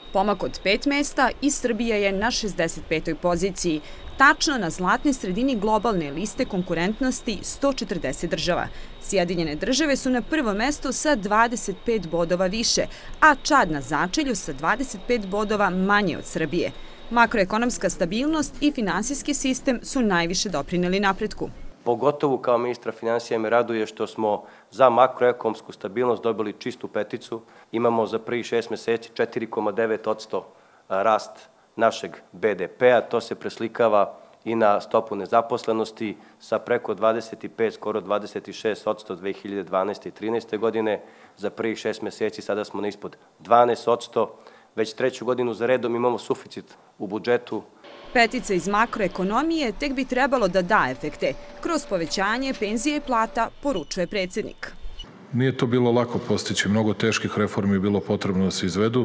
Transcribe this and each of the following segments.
Pomak od 5 mesta i Srbija je na 65. poziciji, tačno na zlatnoj sredini globalne liste konkurentnosti 140 država. Sjedinjene države su na prvom mestu sa 25 bodova više, a Čad na začelju sa 25 bodova manje od Srbije. Makroekonomska stabilnost i finansijski sistem su najviše doprineli napretku. Pogotovo kao ministra finansija me raduje što smo za makroekonomsku stabilnost dobili čistu peticu. Imamo za prvih 6 meseci 4,9% rast našeg BDP-a. To se preslikava i na stopu nezaposlenosti sa preko 25, skoro 26% 2012. i 2013. godine. Za prvih 6 meseci sada smo na ispod 12%. Već treću godinu za redom imamo suficit u budžetu. Petica iz makroekonomije tek bi trebalo da da efekte. Kroz povećanje penzije i plata, poručuje predsjednik. Nije to bilo lako postići. Mnogo teških reformi je bilo potrebno da se izvedu,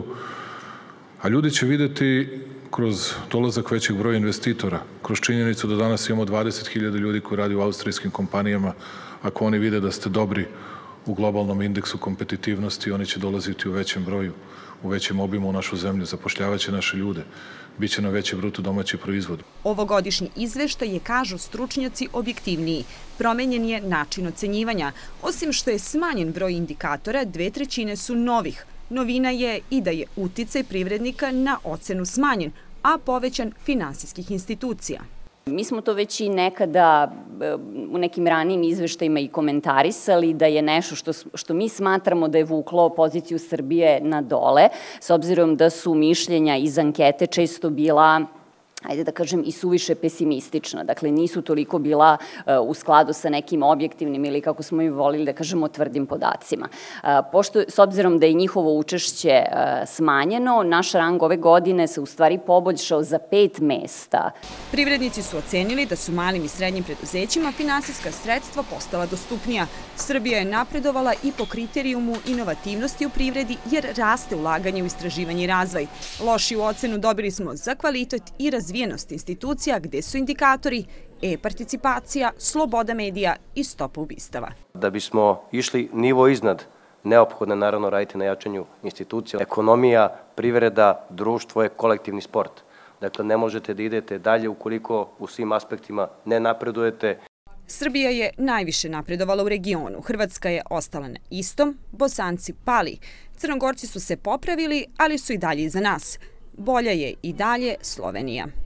a ljudi će videti kroz dolazak većeg broja investitora, kroz činjenicu da danas imamo 20.000 ljudi koji radi u austrijskim kompanijama. Ako oni vide da ste dobri u globalnom indeksu kompetitivnosti, oni će dolaziti u većem broju, u većem obimu u našu zemlju, zapošljavaće naše ljude, biće na veći bruto domaći proizvod. Ovogodišnji izveštaj je, kažu stručnjaci, objektivniji. Promenjen je način ocenjivanja. Osim što je smanjen broj indikatora, 2/3 su novih. Novina je i da je uticaj privrednika na ocenu smanjen, a povećan finansijskih institucija. Mi smo to već i nekada u nekim ranijim izveštajima i komentarisali da je nešto što mi smatramo da je vuklo poziciju Srbije na dole, s obzirom da su mišljenja iz ankete često bila, ajde da kažem, i suviše pesimistična. Dakle, nisu toliko bila u skladu sa nekim objektivnim ili, kako smo i volili da kažemo, tvrdim podacima. S obzirom da je njihovo učešće smanjeno, naš rang ove godine se u stvari poboljšao za 5 mesta. Privrednici su ocenili da su malim i srednjim preduzećima finansijska sredstva postala dostupnija. Srbija je napredovala i po kriterijumu inovativnosti u privredi jer raste ulaganje u istraživanje i razvoj. Lošiju ocenu dobili smo za kvalitet i razvijenost institucija gde su indikatori e-participacija, sloboda medija i stopa ubistava. Da bismo išli nivo iznad, neophodno je naravno raditi na jačanju institucija. Ekonomija, privreda, društvo je kolektivni sport. Dakle, ne možete da idete dalje ukoliko u svim aspektima ne napredujete. Srbija je najviše napredovala u regionu. Hrvatska je ostala na istom, Bosanci pali. Crnogorci su se popravili, ali su i dalje iza nas. Bolja je i dalje Slovenija.